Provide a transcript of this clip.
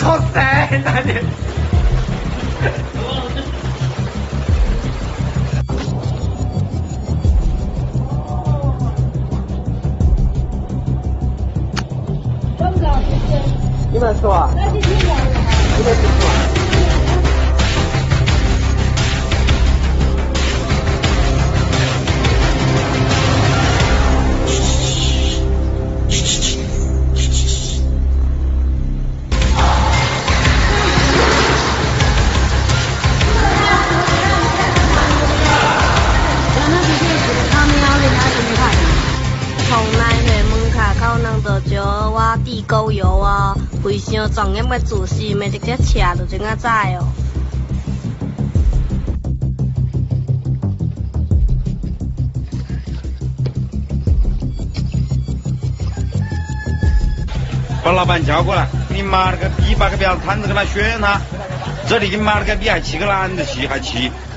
错噻，那你。你们说啊？你们说啊？ 地沟油哦，非常庄严的自信的，直接吃就真啊知哦。 把老板叫过来，给你妈了个逼，把个婊子摊子给他选他。这里给你妈了个逼，还气个懒得气，还气。